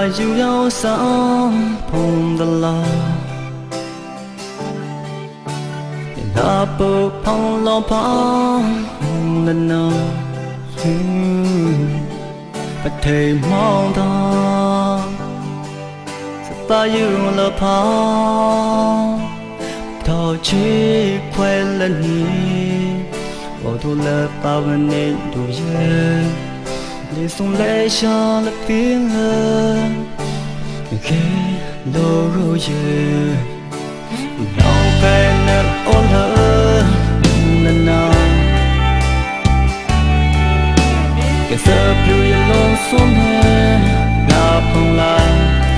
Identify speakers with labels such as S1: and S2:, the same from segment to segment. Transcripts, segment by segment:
S1: dù nhau sao phong đà la đã bơ phong lo phong lần nào và thề mong ta ta yêu là phong thọ chỉ quay lần nhỉ bỏ thu là ta vẫn nên đủ dễ để sống lẽ cho là tiếng hơn khi đâu rồi giờ nào cái nên ôn hơn lần nào cái sớp lưu luôn xuống hè là phong lan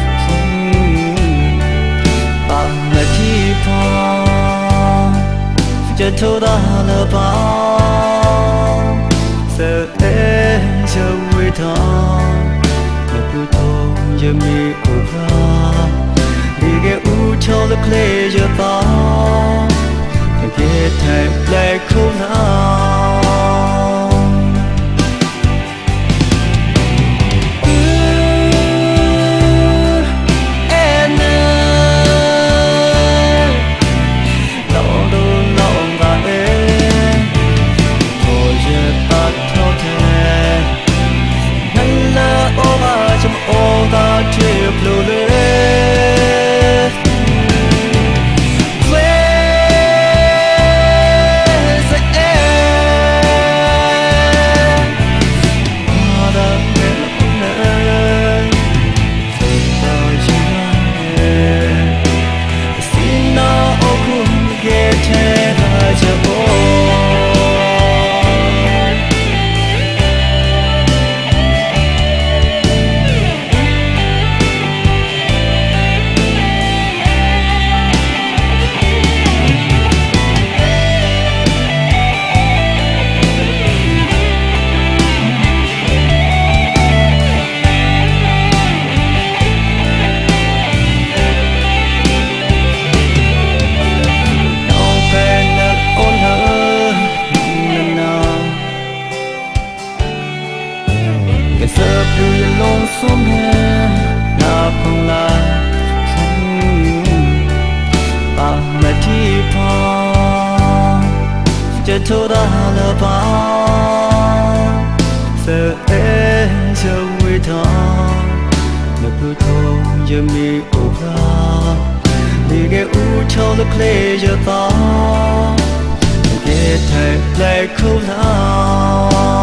S1: bằng là chi phong chờ thâu đã là bao giờ thế giờ vui thong mà cứ thong giờ mi ủ ra đi cái u cho lực lệ giờ ta cái thầy lại không nào thâu đã là bao giờ thế giờ vui thong mà cứ thong giờ mi ủ ra đi cái u cho lực lệ giờ ta cái thầy lại không nào